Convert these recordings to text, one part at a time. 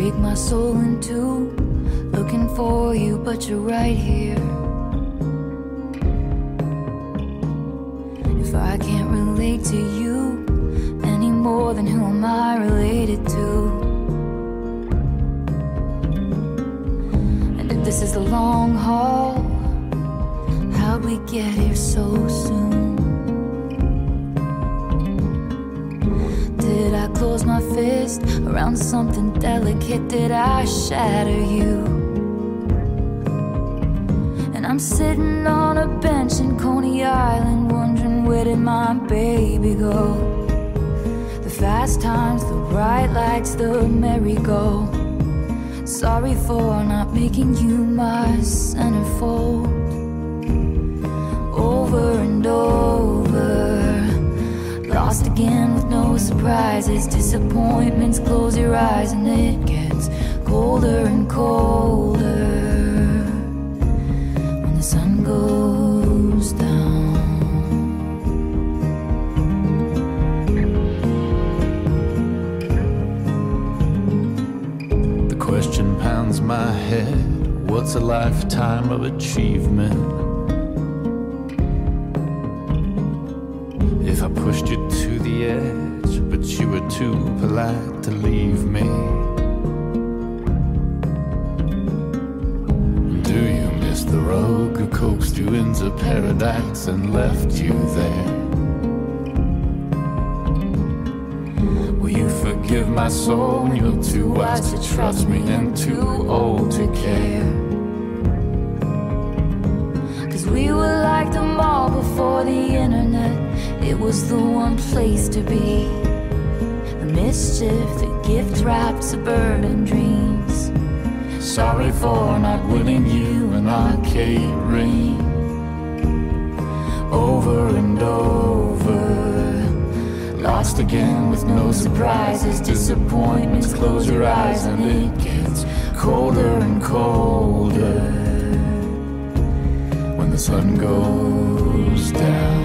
take my soul in two, looking for you, but you're right here. If I can't relate to you any more, then who am I related to? And if this is the long haul, how'd we get here so soon? Did I close my fist around something delicate? Did I shatter you? And I'm sitting on a bench in Coney Island, wondering where did my baby go? The fast times, the bright lights, the merry-go. Sorry for not making you my centerfold. Over and over, lost again with no surprises. Disappointments, close your eyes and it gets colder and colder when the sun goes down. The question pounds my head, what's a lifetime of achievement? If I pushed you to the edge, but you were too polite to leave me. Do you miss the rogue who coaxed you into paradise and left you there? Will you forgive my soul? You're too wise to trust me and too old to care. We were like the mall before the internet. It was the one place to be. The mischief, the gift wrapped suburban dreams. Sorry for not winning you an arcade ring. Over and over, lost again with no surprises. Disappointments, close your eyes and it gets colder and colder when the sun goes down.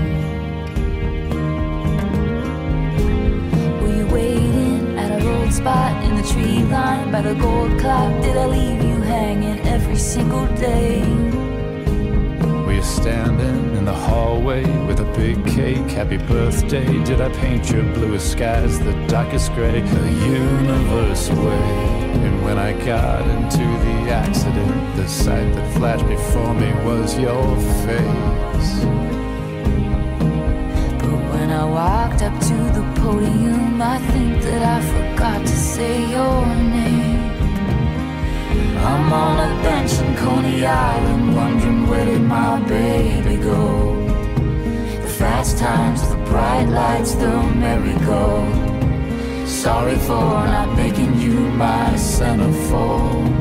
Were you waiting at our old spot in the tree line by the gold clock? Did I leave you hanging every single day? Were you standing in the hallway with a big cake? Happy birthday. Did I paint your bluest skies the darkest gray? The universe away. And when I got into the accident, the sight that flashed before me was your face. But when I walked up to the podium, I think that I forgot to say your name. I'm on a bench in Coney Island, wondering where did my baby go? The fast times, the bright lights, the merry-go. Sorry for not making you my centerfold.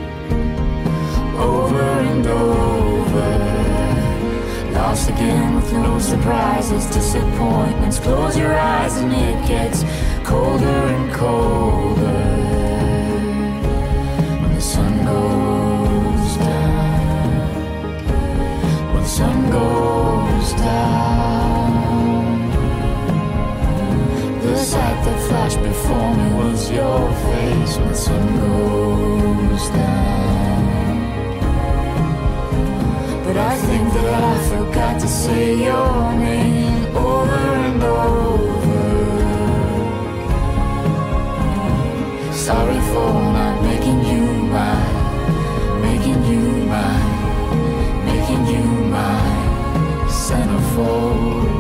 Over and over, lost again with no surprises. Disappointments, close your eyes and it gets colder and colder when the sun goes down. When the sun goes down, the sight that flashed before me was your face when the sun goes down. But I think that I forgot to say your name over and over. Sorry for not making you mine, making you mine, making you my centerfold.